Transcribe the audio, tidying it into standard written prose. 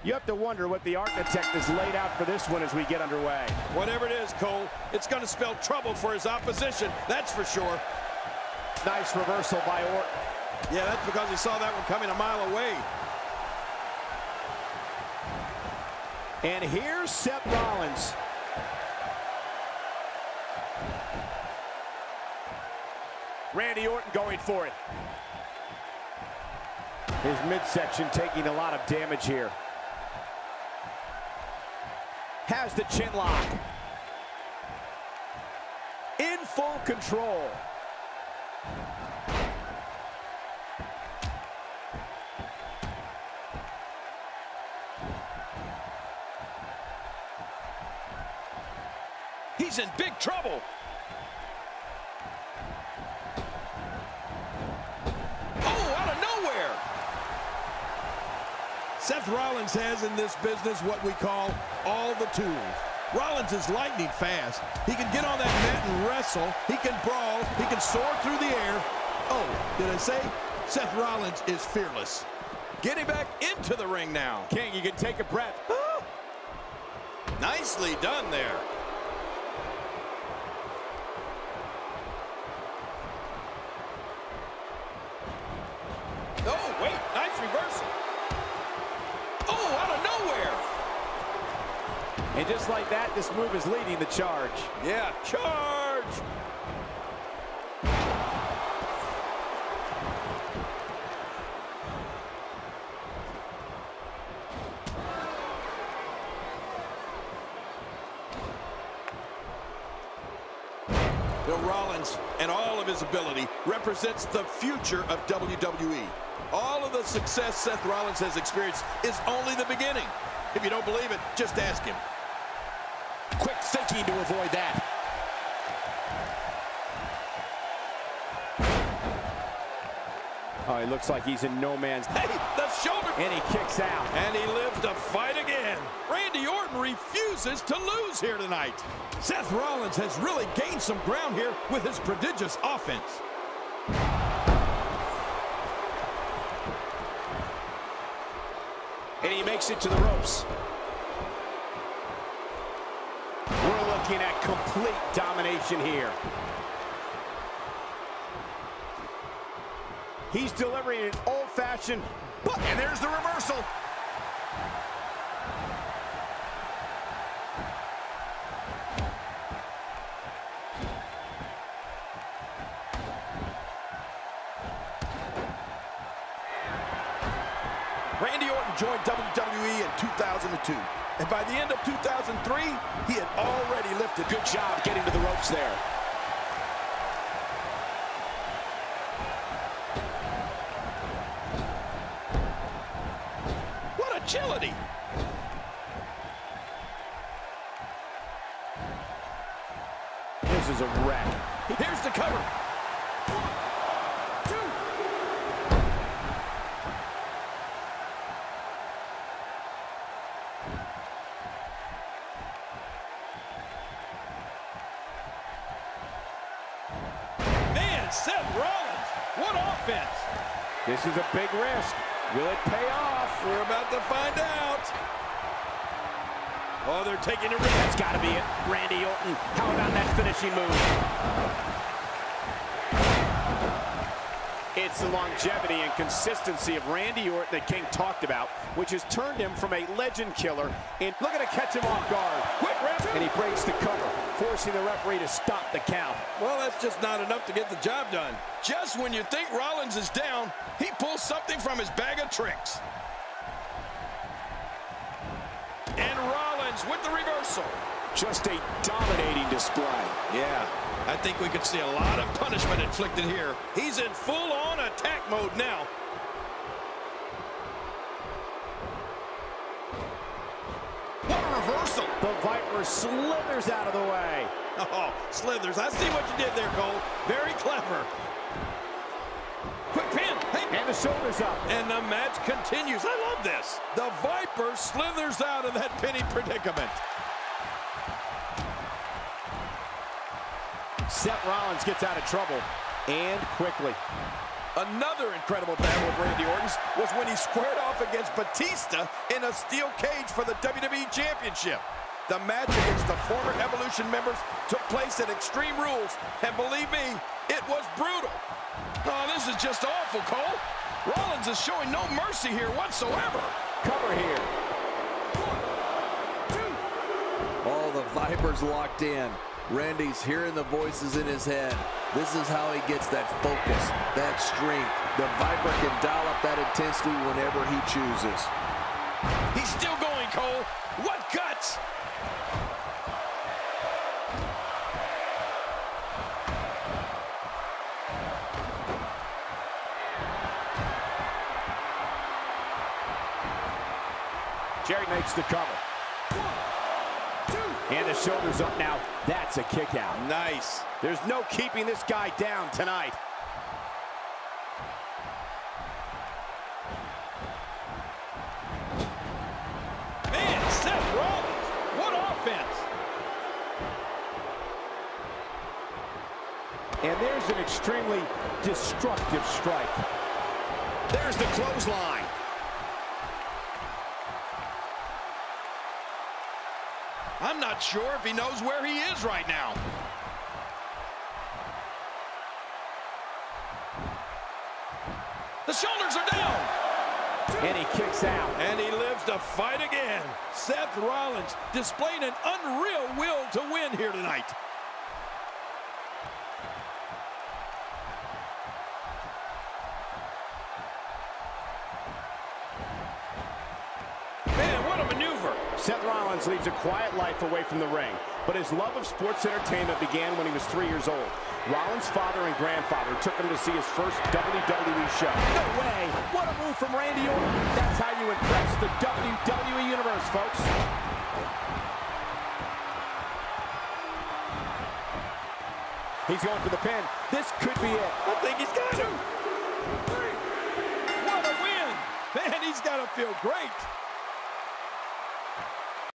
You have to wonder what the architect has laid out for this one as we get underway. Whatever it is, Cole, it's going to spell trouble for his opposition, that's for sure. Nice reversal by Orton. Yeah, that's because he saw that one coming a mile away. And here's Seth Rollins. Randy Orton going for it. His midsection taking a lot of damage here. Has the chin lock. In full control. He's in big trouble. Oh, out of nowhere. Seth Rollins has in this business what we call all the tools. Rollins is lightning fast. He can get on that mat and wrestle. He can brawl. He can soar through the air. Oh, did I say? Seth Rollins is fearless. Getting back into the ring now. King, you can take a breath. Nicely done there. Oh, wait, nice reversal. Oh, out of nowhere. And just like that, this move is leading the charge. Yeah, charge. Bill Rollins and all of his ability represents the future of WWE. All of the success Seth Rollins has experienced is only the beginning. If you don't believe it, just ask him. Quick thinking to avoid that. Oh, he looks like he's in no man's... Hey, the shoulder! And he kicks out. And he lives to fight again. Randy Orton refuses to lose here tonight. Seth Rollins has really gained some ground here with his prodigious offense. And he makes it to the ropes. We're looking at complete domination here. He's delivering an old-fashioned, and there's the reversal. Randy Orton joined WWE in 2002. And by the end of 2003, he had already lifted. Good job getting to the ropes there. What agility! This is a wreck. Here's the cover. Seth Rollins, what offense! This is a big risk. Will it pay off? We're about to find out. Oh, they're taking a risk. That's got to be it. Randy Orton, how about that finishing move? It's the longevity and consistency of Randy Orton that King talked about, which has turned him from a legend killer. And look at it, catch him off guard. Quick ref. And he breaks the cover, forcing the referee to stop the count. Well, that's just not enough to get the job done. Just when you think Rollins is down, he pulls something from his bag of tricks. And Rollins with the reversal. Just a dominating display. Yeah, I think we could see a lot of punishment inflicted here. He's in full-on attack mode now. What a reversal. The Viper slithers out of the way. Oh, slithers. I see what you did there, Cole. Very clever. Quick pin. Hey. And the shoulders up. And the match continues. I love this. The Viper slithers out of that pinning predicament. Seth Rollins gets out of trouble, and quickly. Another incredible battle of Randy Orton's was when he squared off against Batista in a steel cage for the WWE Championship. The match against the former Evolution members took place at Extreme Rules, and believe me, it was brutal. Oh, this is just awful, Cole. Rollins is showing no mercy here whatsoever. Cover here. 1, 2. All the Vipers locked in. Randy's hearing the voices in his head. This is how he gets that focus, that strength. The Viper can dial up that intensity whenever he chooses. He's still going, Cole. What guts! Jerry makes the cover. 1, 2. And the shoulders up now. That's a kick out. Nice. There's no keeping this guy down tonight. Man, Seth Rollins, what offense! And there's an extremely destructive strike. There's the clothesline. I'm not sure if he knows where he is right now. The shoulders are down. And he kicks out. And he lives to fight again. Seth Rollins displaying an unreal will to win here tonight. Man, what a maneuver. Seth Rollins leads a quiet life away from the ring, but his love of sports entertainment began when he was 3 years old. Rollins' father and grandfather took him to see his first WWE show. No way! What a move from Randy Orton. That's how you impress the WWE Universe, folks. He's going for the pin. This could be it. I think he's got it. 2, 3. What a win! Man, he's got to feel great.